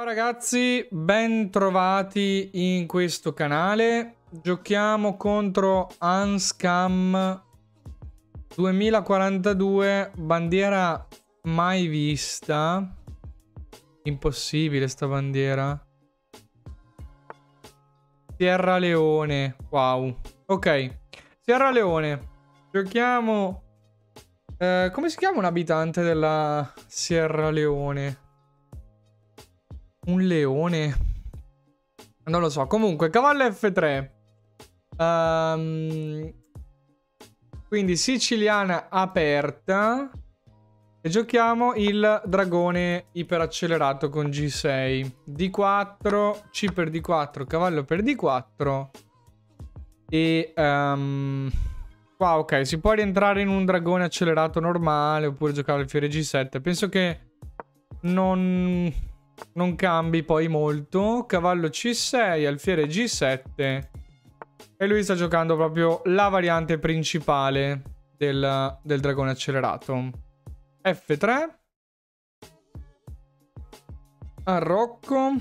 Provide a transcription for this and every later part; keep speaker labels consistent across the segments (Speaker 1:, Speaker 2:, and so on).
Speaker 1: Ciao ragazzi, ben trovati in questo canale. Giochiamo contro Anscam 2042, bandiera mai vista. Impossibile sta bandiera. Sierra Leone, wow. Ok, Sierra Leone. Giochiamo... come si chiama un abitante della Sierra Leone? Un leone? Non lo so. Comunque, cavallo F3. Quindi siciliana aperta. E giochiamo il dragone iperaccelerato con G6. D4, C per D4, cavallo per D4. E... qua ok, si può rientrare in un dragone accelerato normale oppure giocare alfiere G7. Penso che non cambi poi molto. Cavallo C6, alfiere G7. E lui sta giocando proprio la variante principale del dragone accelerato. F3. Arrocco.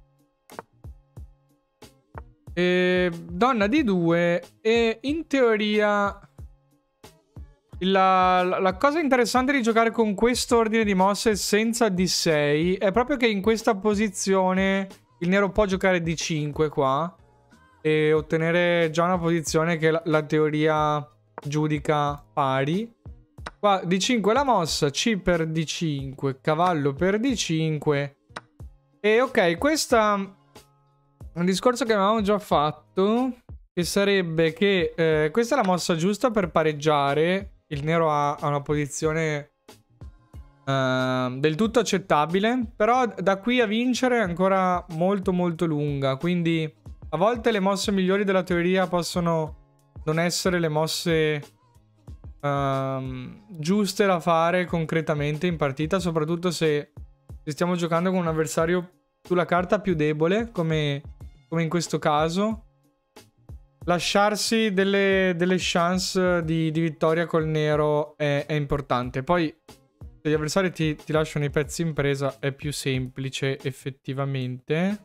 Speaker 1: E donna D2. E in teoria... La cosa interessante di giocare con questo ordine di mosse senza D6 è proprio che in questa posizione il nero può giocare D5 qua e ottenere già una posizione che la teoria giudica pari. Qua D5 la mossa, C per D5, cavallo per D5. E ok, questa è un discorso che avevamo già fatto, che sarebbe che questa è la mossa giusta per pareggiare. Il nero ha una posizione del tutto accettabile, però da qui a vincere è ancora molto molto lunga, quindi a volte le mosse migliori della teoria possono non essere le mosse giuste da fare concretamente in partita, soprattutto se stiamo giocando con un avversario sulla carta più debole, come in questo caso. Lasciarsi delle chance di vittoria col nero è importante. Poi se gli avversari ti lasciano i pezzi in presa è più semplice effettivamente.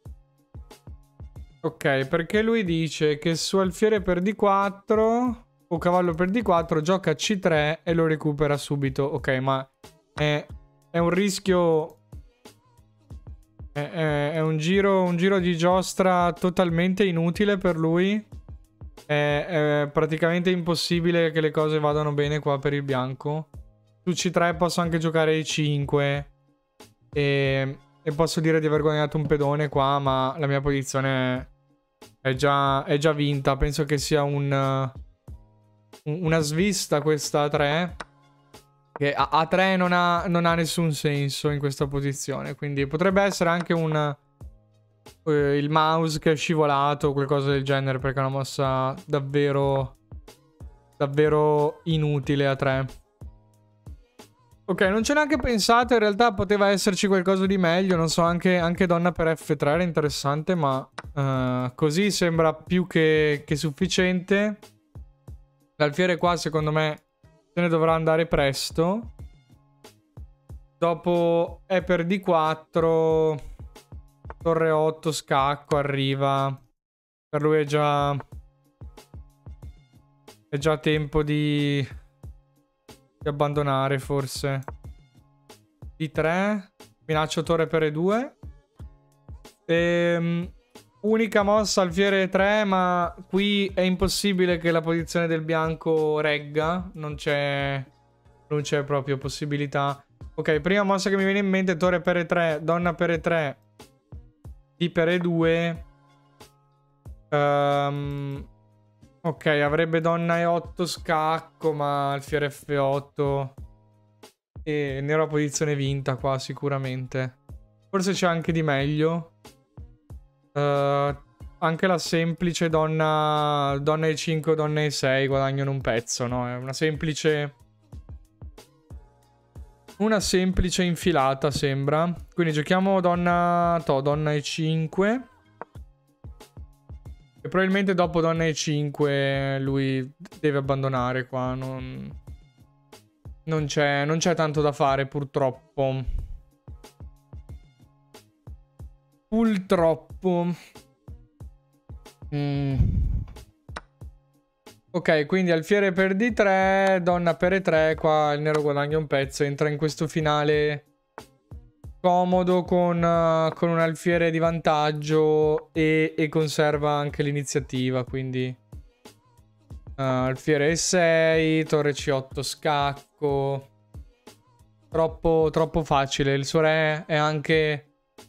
Speaker 1: Ok, perché lui dice che su alfiere per D4 o cavallo per D4 gioca C3 e lo recupera subito. Ok, ma è un rischio... È un giro di giostra totalmente inutile per lui. È praticamente impossibile che le cose vadano bene qua per il bianco. Su C3 posso anche giocare E5 e posso dire di aver guadagnato un pedone qua, ma la mia posizione è già vinta. Penso che sia una svista questa A3. Che A3 non ha nessun senso in questa posizione. Quindi potrebbe essere anche il mouse che è scivolato o qualcosa del genere, perché è una mossa davvero inutile A3. Ok, non c'è neanche pensato. In realtà poteva esserci qualcosa di meglio. Non so, anche donna per F3 era interessante, ma così sembra più che sufficiente. L'alfiere qua secondo me se ne dovrà andare presto. Dopo è per D4, torre 8, scacco, arriva. Per lui è già tempo di abbandonare forse. D3, minaccio torre per E2. Unica mossa alfiere 3, ma qui è impossibile che la posizione del bianco regga. Non c'è proprio possibilità. Ok, prima mossa che mi viene in mente, torre per E3, donna per E3, D per E2. Ok, avrebbe donna E8 scacco, ma alfiere F8. E nero a posizione vinta qua sicuramente. Forse c'è anche di meglio. Anche la semplice donna E5 o donna E6 guadagnano un pezzo, no? È una semplice infilata sembra. Quindi giochiamo donna E5. E probabilmente dopo donna E5 lui deve abbandonare qua. Non c'è tanto da fare purtroppo. purtroppo. Ok, quindi alfiere per D3, donna per E3, qua il nero guadagna un pezzo, entra in questo finale comodo con un alfiere di vantaggio e conserva anche l'iniziativa, quindi alfiere E6, torre C8 scacco, troppo facile, il suo re è anche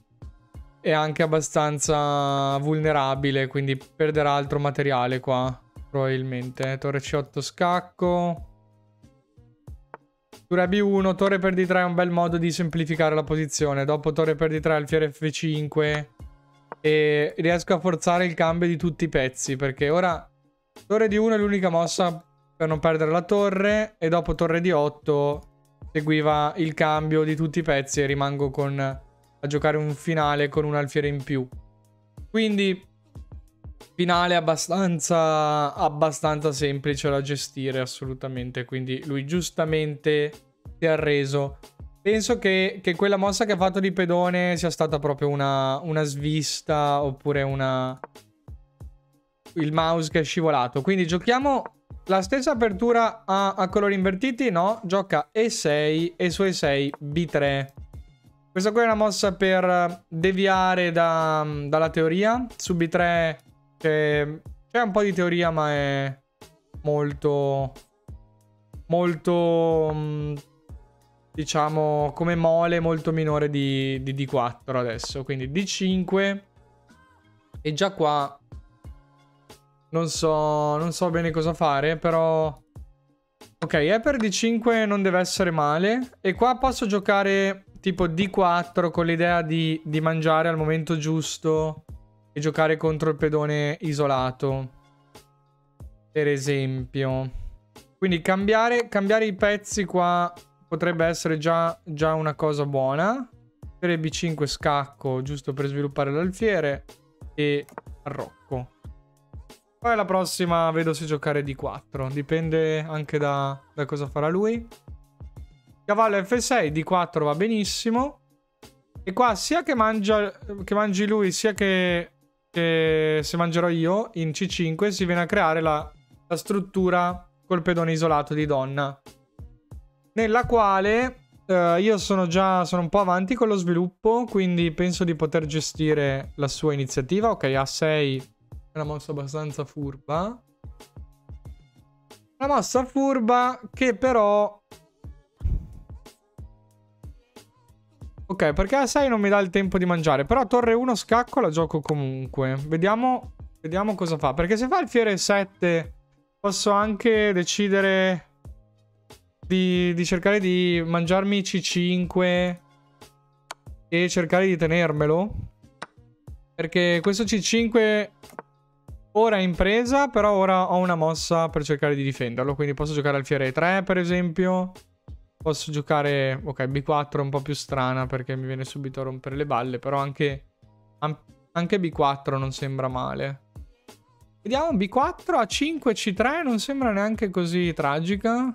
Speaker 1: abbastanza vulnerabile, quindi perderà altro materiale qua. Probabilmente. Torre C8 scacco. Torre B1. Torre per D3 è un bel modo di semplificare la posizione. Dopo torre per D3 alfiere F5. E riesco a forzare il cambio di tutti i pezzi. Perché ora torre D1 è l'unica mossa per non perdere la torre. E dopo torre D8 seguiva il cambio di tutti i pezzi. E rimango a giocare un finale con un alfiere in più. Quindi finale abbastanza semplice da gestire, assolutamente. Quindi lui giustamente si è arreso. Penso che quella mossa che ha fatto di pedone sia stata proprio una svista, oppure il mouse che è scivolato. Quindi giochiamo la stessa apertura a colori invertiti? No, gioca E6 e su E6 B3. Questa qua è una mossa per deviare dalla teoria. Su B3 c'è un po' di teoria, ma è molto diciamo come mole molto minore di D4 adesso. Quindi D5. E già qua non so bene cosa fare, però ok, E per D5 non deve essere male. E qua posso giocare tipo D4 con l'idea di mangiare al momento giusto e giocare contro il pedone isolato, per esempio. Quindi cambiare i pezzi qua potrebbe essere già una cosa buona. Per B5 scacco, giusto per sviluppare l'alfiere, e arrocco. Poi la prossima vedo se giocare D4, dipende anche da cosa farà lui. Cavallo F6, D4 va benissimo. E qua sia che mangi lui, sia che se mangerò io, in C5 si viene a creare la struttura col pedone isolato di donna, nella quale io sono un po' avanti con lo sviluppo, quindi penso di poter gestire la sua iniziativa. Ok, A6 è una mossa abbastanza furba. Una mossa furba che però... Ok, perché A6 non mi dà il tempo di mangiare. Però torre 1 scacco la gioco comunque. Vediamo cosa fa. Perché se fa alfiere 7 posso anche decidere di cercare di mangiarmi C5 e cercare di tenermelo. Perché questo C5 ora è in presa, però ora ho una mossa per cercare di difenderlo. Quindi posso giocare alfiere 3 per esempio. Posso giocare... Ok, B4 è un po' più strana perché mi viene subito a rompere le balle. Però anche B4 non sembra male. Vediamo B4, A5, C3 non sembra neanche così tragica.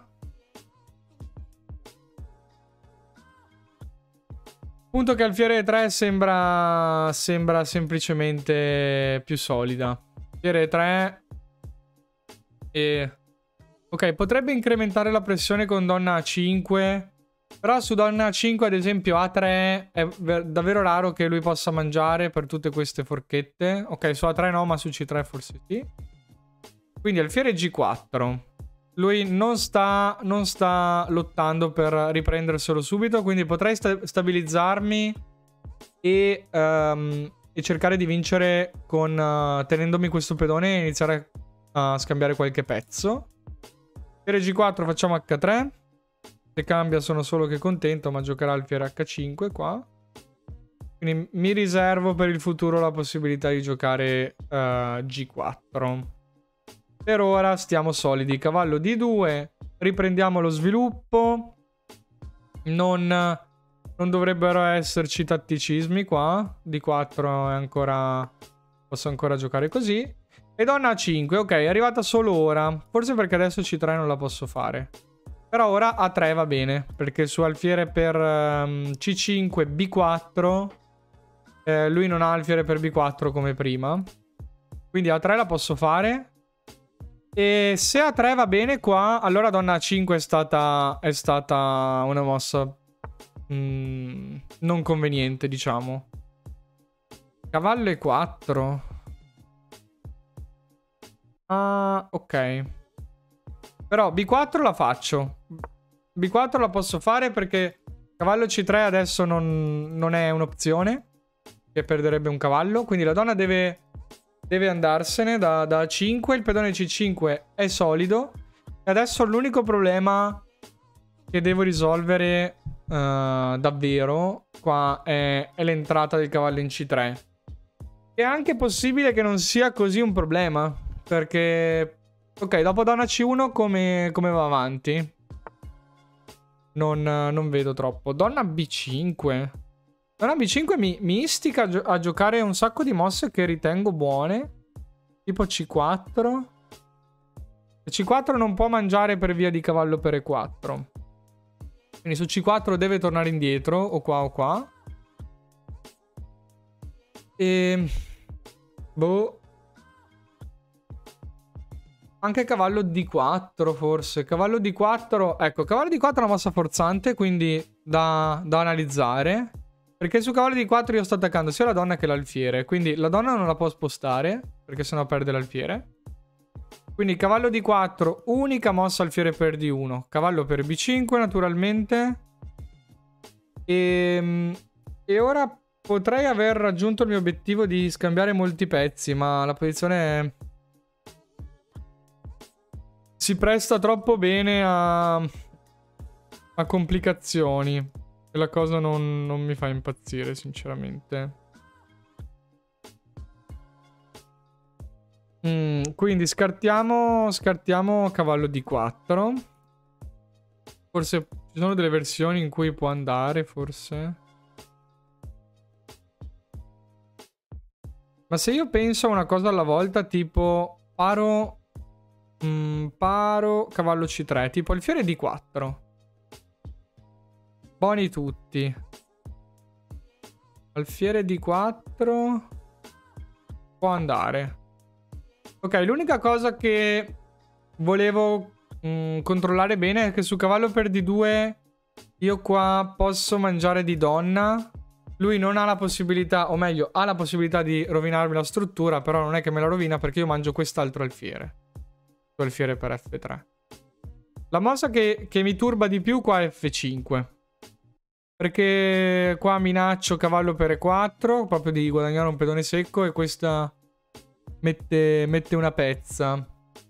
Speaker 1: Punto che alfiere 3 sembra semplicemente più solida. Alfiere 3 e... Ok, potrebbe incrementare la pressione con donna A5, però su donna A5 ad esempio A3 è davvero raro che lui possa mangiare per tutte queste forchette. Ok, su A3 no, ma su C3 forse sì. Quindi alfiere G4. Lui non sta lottando per riprenderselo subito, quindi potrei stabilizzarmi e cercare di vincere tenendomi questo pedone e iniziare a scambiare qualche pezzo. Alfiere G4 facciamo H3. Se cambia sono solo che contento, ma giocherà alfiere H5 qua. Quindi mi riservo per il futuro la possibilità di giocare G4. Per ora stiamo solidi. Cavallo D2. Riprendiamo lo sviluppo. Non dovrebbero esserci tatticismi qua. D4 è ancora... Posso ancora giocare così. E donna A5, ok, è arrivata solo ora. Forse perché adesso C3 non la posso fare. Però ora A3 va bene, perché su alfiere per C5, B4 Lui non ha alfiere per B4 come prima. Quindi A3 la posso fare. E se A3 va bene qua, allora donna A5 è stata una mossa non conveniente, diciamo. Cavallo E4. Ah, ok. Però B4 la faccio. B4 la posso fare perché cavallo C3 adesso non è un'opzione, che perderebbe un cavallo. Quindi la donna deve andarsene da A5. Il pedone C5 è solido. E adesso l'unico problema che devo risolvere davvero qua è l'entrata del cavallo in C3. È anche possibile che non sia così un problema, perché ok, dopo donna C1 come va avanti? Non vedo troppo. Donna B5. Donna B5 mi istica a giocare un sacco di mosse che ritengo buone. Tipo C4. C4 non può mangiare per via di cavallo per E4. Quindi su C4 deve tornare indietro, o qua o qua. E... boh. Anche cavallo D4 forse. Cavallo D4... ecco, cavallo D4 è una mossa forzante, quindi da analizzare. Perché su cavallo D4 io sto attaccando sia la donna che l'alfiere. Quindi la donna non la può spostare, perché sennò perde l'alfiere. Quindi cavallo D4, unica mossa alfiere per D1. Cavallo per B5 naturalmente. E ora potrei aver raggiunto il mio obiettivo di scambiare molti pezzi, ma la posizione si presta troppo bene a complicazioni. E la cosa non mi fa impazzire, sinceramente. Quindi scartiamo cavallo D4. Forse ci sono delle versioni in cui può andare, forse. Ma se io penso a una cosa alla volta, tipo paro cavallo C3, tipo alfiere D4. Buoni tutti. Alfiere D4 può andare. Ok, l'unica cosa che volevo controllare bene è che su cavallo per D2 io qua posso mangiare di donna. Lui non ha la possibilità, o meglio, ha la possibilità di rovinarmi la struttura, però non è che me la rovina perché io mangio quest'altro alfiere. Alfiere per F3. La mossa che mi turba di più qua è F5. Perché qua minaccio cavallo per E4, proprio di guadagnare un pedone secco, e questa mette una pezza.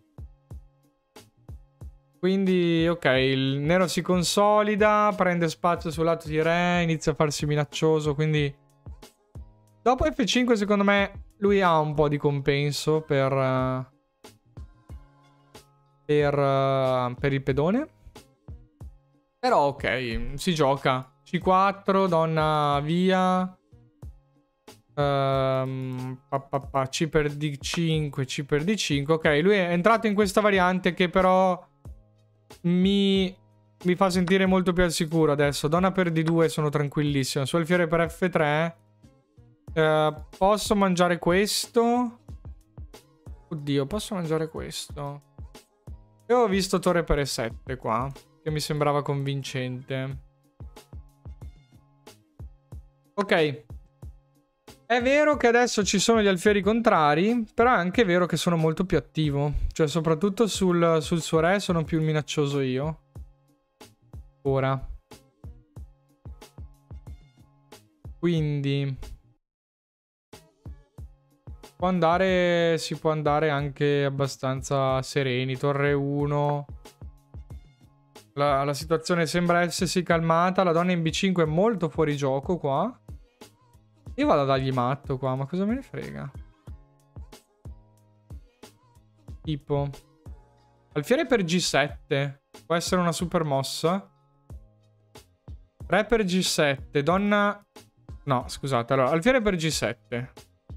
Speaker 1: Quindi, ok, il nero si consolida, prende spazio sul lato di re, inizia a farsi minaccioso, quindi... dopo F5 secondo me lui ha un po' di compenso per il pedone. Però ok, si gioca. C4, donna via. C per D5, C per D5. Ok, lui è entrato in questa variante che però mi fa sentire molto più al sicuro adesso. Donna per D2 sono tranquillissimo. Su alfiere per F3 posso mangiare questo. Oddio, posso mangiare questo. Io ho visto torre per E7 qua, che mi sembrava convincente. Ok. È vero che adesso ci sono gli alfieri contrari, però è anche vero che sono molto più attivo. Cioè, soprattutto sul suo re sono più minaccioso io. Ora. Quindi... si può andare anche abbastanza sereni. Torre 1. La situazione sembra essersi calmata. La donna in B5 è molto fuori gioco qua. Io vado a dargli matto qua, ma cosa me ne frega? Tipo... alfiere per G7. Può essere una super mossa. Re per G7. Donna... no, scusate. Allora, alfiere per G7.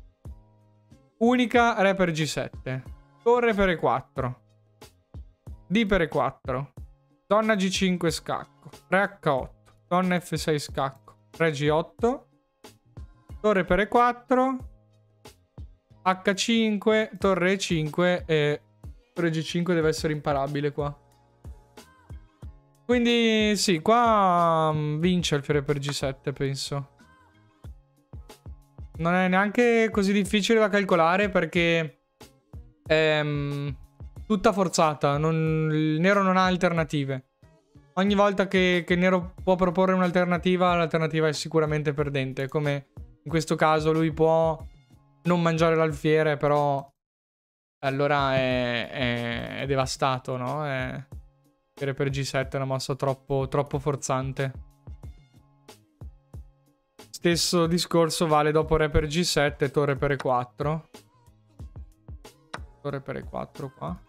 Speaker 1: Unica re per G7. Torre per E4. D per E4. Donna G5 scacco. Re H8. Donna F6 scacco. Re G8. torre per E4, H5, torre E5 e torre G5 deve essere imparabile qua. Quindi sì, qua vince alfiere per G7, penso. Non è neanche così difficile da calcolare perché è tutta forzata. Il nero non ha alternative. Ogni volta che il nero può proporre un'alternativa, l'alternativa è sicuramente perdente. Come in questo caso lui può non mangiare l'alfiere, però allora è devastato, no? Alfiere per G7 è una mossa troppo forzante. Stesso discorso vale dopo re per G7, torre per E4. Torre per E4 qua.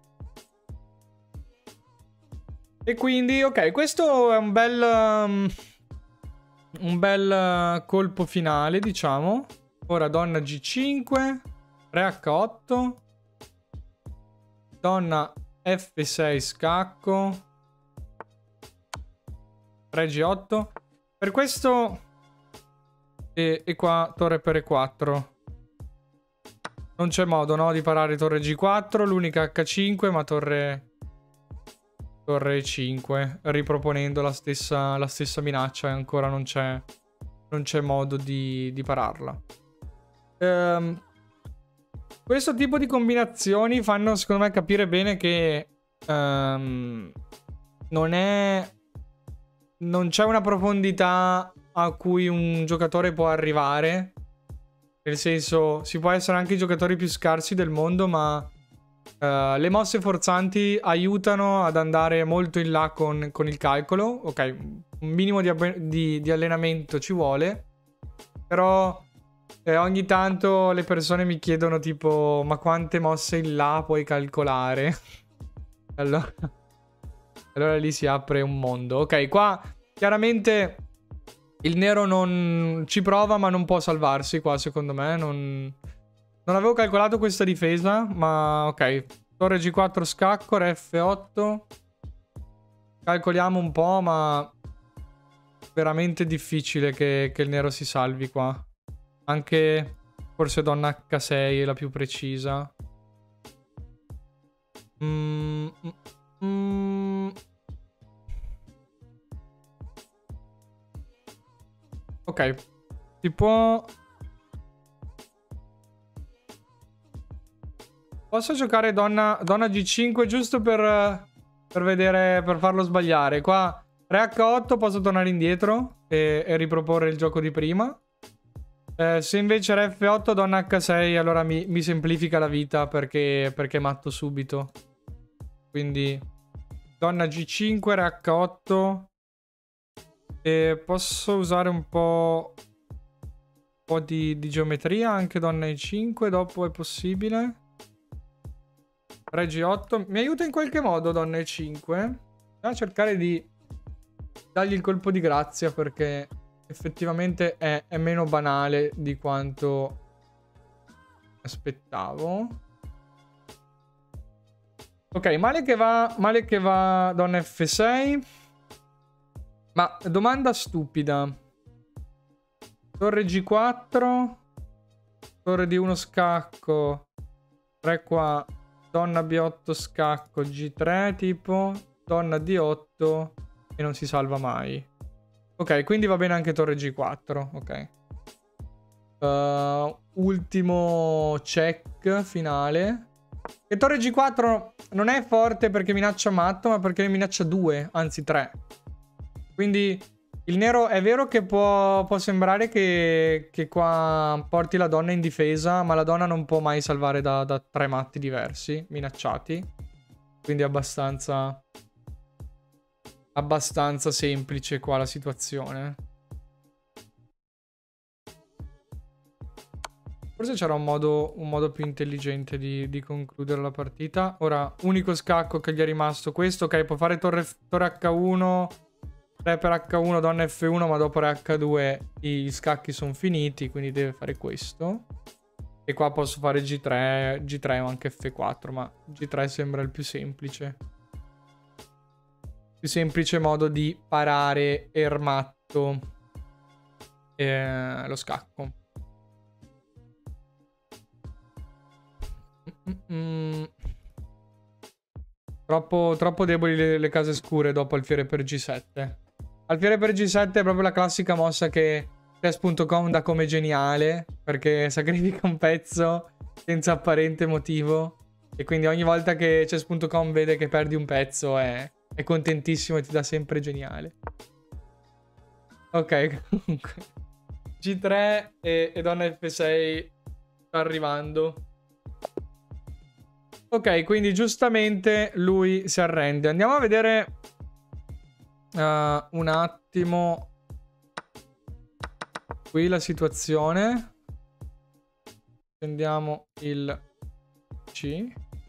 Speaker 1: E quindi, ok, questo è un bel colpo finale, diciamo. Ora donna G5, re H8, donna F6 scacco, re G8. Per questo... E qua torre per E4. Non c'è modo, no, di parare torre G4. L'unica H5, ma torre E5. Riproponendo la stessa minaccia. E ancora non c'è modo di pararla. Questo tipo di combinazioni fanno, secondo me, capire bene che non c'è una profondità a cui un giocatore può arrivare. Nel senso, si può essere anche i giocatori più scarsi del mondo, ma le mosse forzanti aiutano ad andare molto in là con il calcolo. Ok, un minimo di allenamento ci vuole, però ogni tanto le persone mi chiedono tipo, ma quante mosse in là puoi calcolare? Allora lì si apre un mondo. Ok, qua chiaramente il nero non ci prova, ma non può salvarsi qua, secondo me. Non avevo calcolato questa difesa, ma ok. Torre G4 scacco, re F8. Calcoliamo un po', ma veramente difficile che il nero si salvi qua. Anche forse donna H6 è la più precisa. Ok, si può... Posso giocare donna G5 giusto per vedere, per farlo sbagliare. Qua re H8 posso tornare indietro e riproporre il gioco di prima. Se invece re F8 donna H6 allora mi semplifica la vita perché matto subito. Quindi donna G5, re H8. E posso usare un po' di geometria, anche donna E5 dopo è possibile. Re G8. Mi aiuta in qualche modo donna E5. A cercare di dargli il colpo di grazia perché effettivamente è meno banale di quanto aspettavo. Ok, male che va donna F6. Ma domanda stupida. Torre G4. Torre di 1 scacco. Re qua. Donna B8 scacco. G3 tipo. Donna D8. E non si salva mai. Ok, quindi va bene anche torre G4. Ok. Ultimo check finale. E torre G4 non è forte perché minaccia matto, ma perché ne minaccia 2, anzi 3. Quindi il nero è vero che può sembrare che qua porti la donna in difesa, ma la donna non può mai salvare da 3 matti diversi, minacciati. Quindi è abbastanza semplice qua la situazione. Forse c'era un modo più intelligente di concludere la partita. Ora, unico scacco che gli è rimasto questo. Ok, può fare torre H1, re per H1, donna F1, ma dopo re H2 gli scacchi sono finiti, quindi deve fare questo. E qua posso fare G3 o anche F4, ma G3 sembra il più semplice. Più semplice modo di parare ermatto lo scacco. Troppo deboli le case scure dopo Alfiere per G7. Alfiere per G7 è proprio la classica mossa che chess.com dà come geniale, perché sacrifica un pezzo senza apparente motivo. E quindi ogni volta che chess.com vede che perdi un pezzo è contentissimo e ti dà sempre geniale. Ok, comunque. G3 e donna F6 sta arrivando. Ok, quindi giustamente lui si arrende. Andiamo a vedere un attimo qui la situazione. Prendiamo il C,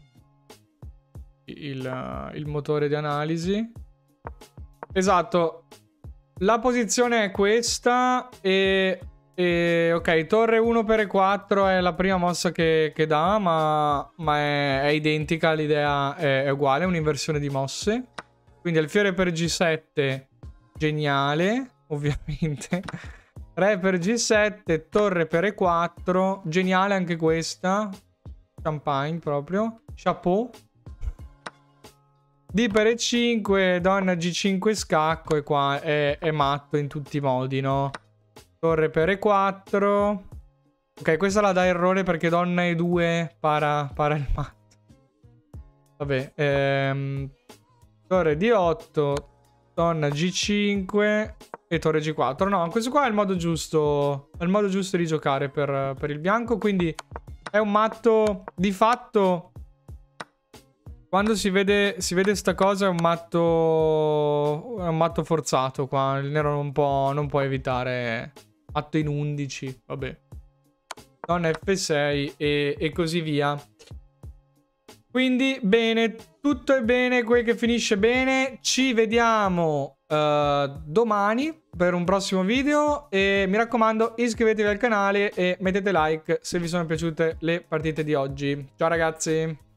Speaker 1: il motore di analisi. Esatto, la posizione è questa e ok, torre 1 per E4 è la prima mossa che dà, ma è identica, l'idea è uguale, è un'inversione di mosse. Quindi alfiere per G7, geniale, ovviamente. Re per G7, torre per E4, geniale anche questa. Champagne proprio, chapeau. D per E5, donna G5 scacco e qua è matto in tutti i modi, no? Torre per E4. Ok, questa la dà errore perché donna E2 para il matto. Vabbè, torre D8, donna G5 e torre G4. No, questo qua è il modo giusto. È il modo giusto di giocare per il bianco. Quindi è un matto di fatto. Quando si vede sta cosa è un matto forzato qua. Il nero non può evitare. Matto in 11. Vabbè. Donna F6 e così via. Quindi bene, tutto è bene, quel che finisce bene. Ci vediamo domani per un prossimo video. E mi raccomando, iscrivetevi al canale e mettete like se vi sono piaciute le partite di oggi. Ciao ragazzi!